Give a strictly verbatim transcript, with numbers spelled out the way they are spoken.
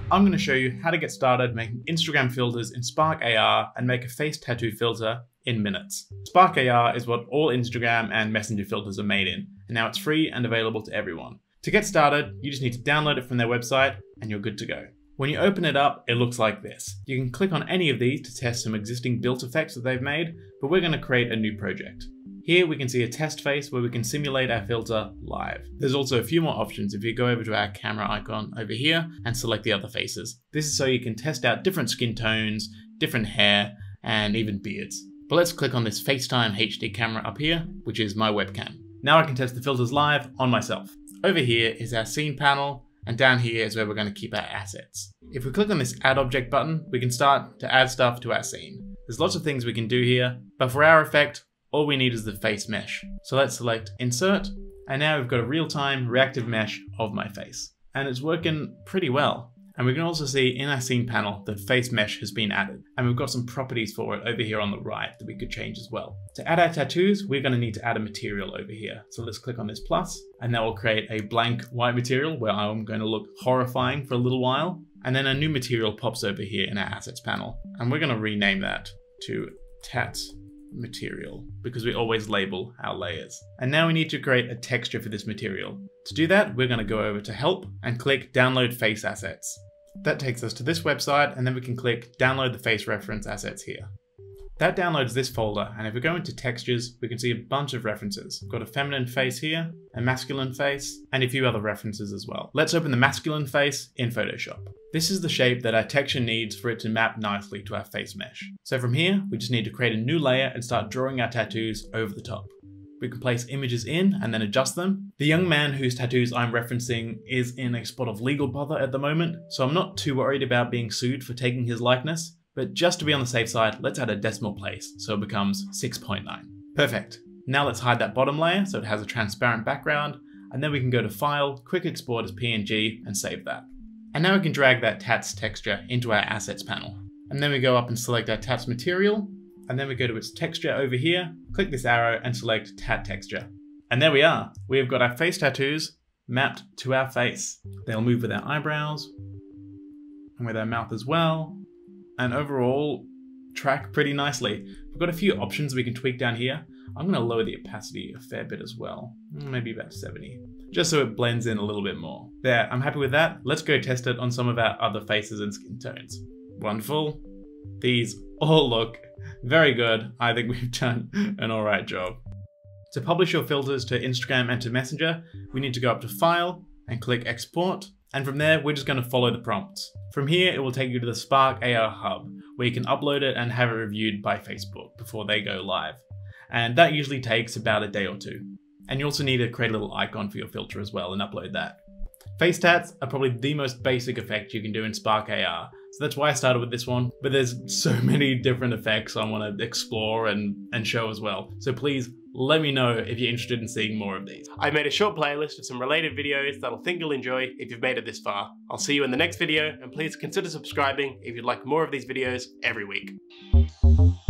I'm going to show you how to get started making Instagram filters in Spark A R and make a face tattoo filter in minutes. Spark A R is what all Instagram and Messenger filters are made in, and now it's free and available to everyone. To get started, you just need to download it from their website and you're good to go. When you open it up, it looks like this. You can click on any of these to test some existing built effects that they've made, but we're going to create a new project. Here we can see a test face where we can simulate our filter live. There's also a few more options if you go over to our camera icon over here and select the other faces. This is so you can test out different skin tones, different hair, and even beards. But let's click on this FaceTime H D camera up here, which is my webcam. Now I can test the filters live on myself. Over here is our scene panel, and down here is where we're going to keep our assets. If we click on this add object button, we can start to add stuff to our scene. There's lots of things we can do here, but for our effect, all we need is the face mesh. So let's select insert, and now we've got a real-time reactive mesh of my face. And it's working pretty well. And we can also see in our scene panel that face mesh has been added. And we've got some properties for it over here on the right that we could change as well. To add our tattoos, we're going to need to add a material over here. So let's click on this plus, and that will create a blank white material where I'm going to look horrifying for a little while. And then a new material pops over here in our assets panel. And we're going to rename that to tat material because we always label our layers. And now we need to create a texture for this material. To do that, we're going to go over to help and click download face assets. That takes us to this website, and then we can click download the face reference assets here. That downloads this folder, and if we go into textures, we can see a bunch of references. We've got a feminine face here, a masculine face, and a few other references as well. Let's open the masculine face in Photoshop. This is the shape that our texture needs for it to map nicely to our face mesh. So from here, we just need to create a new layer and start drawing our tattoos over the top. We can place images in and then adjust them. The young man whose tattoos I'm referencing is in a spot of legal bother at the moment, so I'm not too worried about being sued for taking his likeness. But just to be on the safe side, let's add a decimal place, so it becomes six point nine. Perfect. Now let's hide that bottom layer so it has a transparent background, and then we can go to File, Quick Export as P N G, and save that. And now we can drag that tats texture into our assets panel. And then we go up and select our tats material, and then we go to its texture over here, click this arrow and select tat texture. And there we are. We have got our face tattoos mapped to our face. They'll move with our eyebrows, and with our mouth as well, and overall track pretty nicely. We've got a few options we can tweak down here. I'm going to lower the opacity a fair bit as well, maybe about seventy, just so it blends in a little bit more. There, I'm happy with that. Let's go test it on some of our other faces and skin tones. Wonderful. These all look very good. I think we've done an alright job. To publish your filters to Instagram and to Messenger, we need to go up to File and click Export. And from there, we're just going to follow the prompts. From here, it will take you to the Spark A R Hub, where you can upload it and have it reviewed by Facebook before they go live. And that usually takes about a day or two. And you also need to create a little icon for your filter as well and upload that. Face tats are probably the most basic effect you can do in Spark A R. So that's why I started with this one, but there's so many different effects I want to explore and, and show as well. So please let me know if you're interested in seeing more of these. I've made a short playlist of some related videos that I think you'll enjoy if you've made it this far. I'll see you in the next video, and please consider subscribing if you'd like more of these videos every week.